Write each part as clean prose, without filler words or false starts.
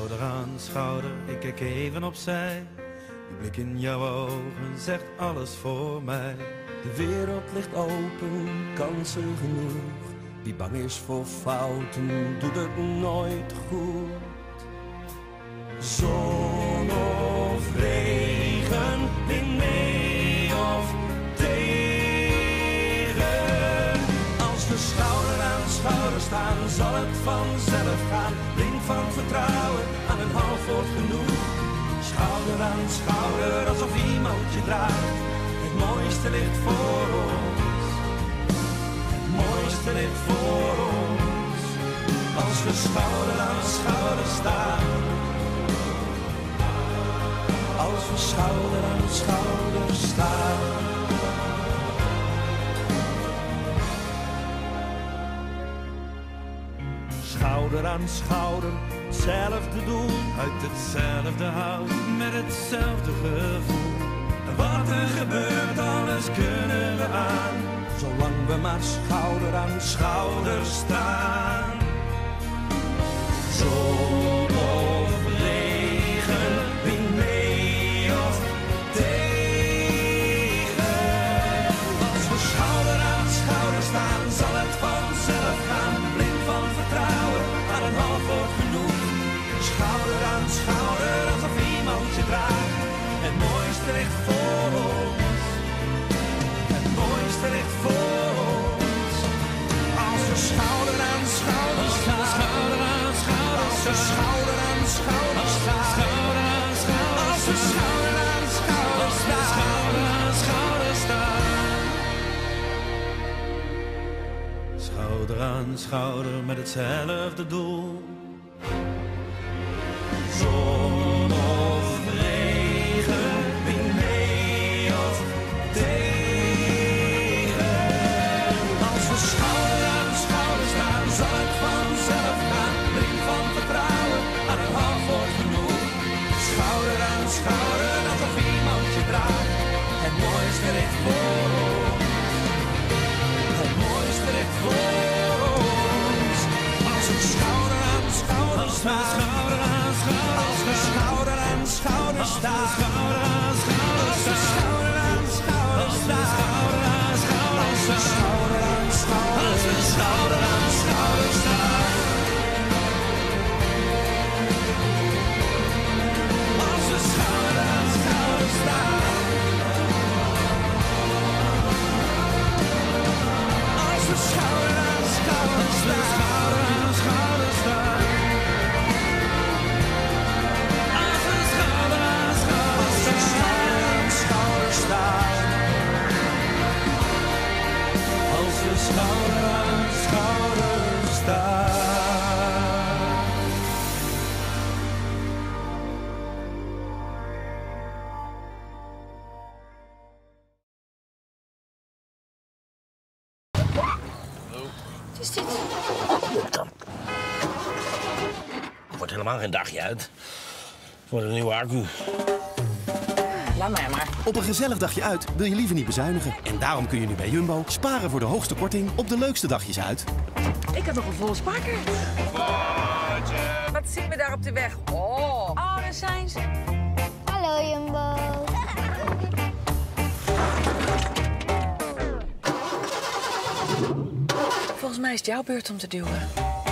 Schouder aan schouder, ik kijk even opzij. Die blik in jouw ogen zegt alles voor mij. De wereld ligt open, kansen genoeg. Wie bang is voor fouten, doet het nooit goed. Zon of regen, wind mee of tegen. Als we schouder aan schouder staan, zal het vanzelf gaan. Blink van vertrouwen, aan een half wordt genoeg. Schouder aan schouder, alsof iemand je draagt. Het mooiste ligt voor ons. Het mooiste ligt voor ons. Als we schouder aan schouder staan. Als we schouder aan schouder staan. Schouder aan schouder, hetzelfde doel. Uit hetzelfde hout, met hetzelfde gevoel. En wat er gebeurt, alles kunnen we aan. Zolang we maar schouder aan schouder staan. Zon of regen, wind mee of tegen. Als we schouder aan schouder staan, zal het vanzelf gaan. Blind van vertrouwen, aan een half wordt genoeg. Schouder aan schouder, alsof iemand je draagt. Het mooiste ligt voor ons. Het mooiste ligt voor ons. Als we schouder aan schouder staan. Schouder aan schouder staan. Als we schouder aan schouder staan. Schouder aan schouder. Als we schouder aan schouder staan. Schouder aan schouder staan. Schouder aan schouder, met hetzelfde doel. Zon of regen, wind mee of tegen. Als we schouder aan schouder staan, zal het vanzelf gaan. Blink van vertrouwen, aan een half wordt genoeg. Schouder aan schouder, alsof iemand je draagt. Het mooiste ligt voor ons. Het mooiste ligt voor ons. Als we schouder aan schouder staan. Als we schouder aan schouder staan. Als we schouder aan schouder staan. Als we schouder aan schouder. Als we schouder aan schouder staan. Als we schouder aan schouder staan. Als we schouder aan schouder staan. Schouder aan schouder staan. Wat is dit? Wordt helemaal geen dagje uit. Voor een nieuwe accu. Laat mij maar. Op een gezellig dagje uit wil je liever niet bezuinigen. En daarom kun je nu bij Jumbo sparen voor de hoogste korting op de leukste dagjes uit. Ik heb nog een volle spaarkaart. Wat zien we daar op de weg? Oh, daar zijn ze. Hallo Jumbo. Volgens mij is het jouw beurt om te duwen.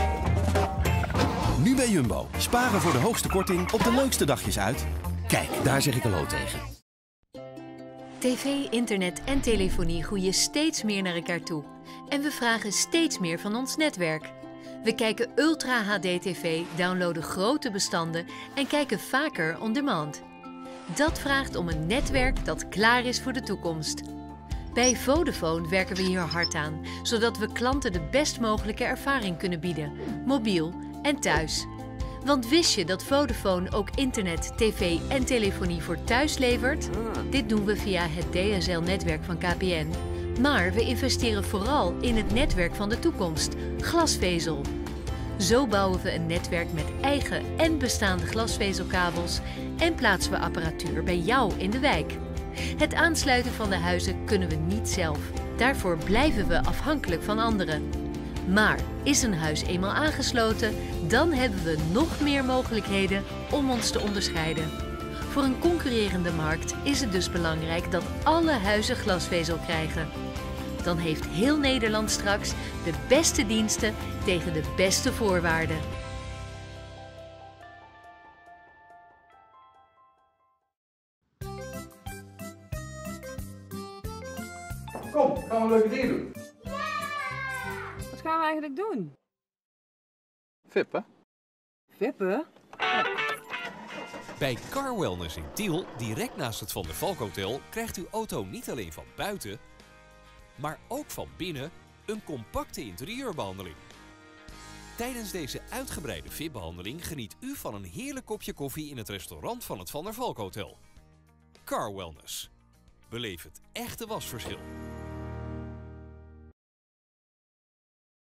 Nu bij Jumbo. Sparen voor de hoogste korting op de leukste dagjes uit. Kijk, daar zeg ik hallo tegen. TV, internet en telefonie groeien steeds meer naar elkaar toe. En we vragen steeds meer van ons netwerk. We kijken Ultra HD TV, downloaden grote bestanden en kijken vaker on demand. Dat vraagt om een netwerk dat klaar is voor de toekomst. Bij Vodafone werken we hier hard aan, zodat we klanten de best mogelijke ervaring kunnen bieden, mobiel en thuis. Want wist je dat Vodafone ook internet, tv en telefonie voor thuis levert? Dit doen we via het DSL-netwerk van KPN. Maar we investeren vooral in het netwerk van de toekomst, glasvezel. Zo bouwen we een netwerk met eigen en bestaande glasvezelkabels en plaatsen we apparatuur bij jou in de wijk. Het aansluiten van de huizen kunnen we niet zelf. Daarvoor blijven we afhankelijk van anderen. Maar is een huis eenmaal aangesloten, dan hebben we nog meer mogelijkheden om ons te onderscheiden. Voor een concurrerende markt is het dus belangrijk dat alle huizen glasvezel krijgen. Dan heeft heel Nederland straks de beste diensten tegen de beste voorwaarden. Kom, gaan we een leuke dingen doen. Wat gaan we eigenlijk doen? Vippen. Vippen? Bij Car Wellness in Tiel, direct naast het Van der Valk Hotel, krijgt uw auto niet alleen van buiten, maar ook van binnen een compacte interieurbehandeling. Tijdens deze uitgebreide VIP-behandeling geniet u van een heerlijk kopje koffie in het restaurant van het Van der Valk Hotel. Car Wellness. Beleef het echte wasverschil.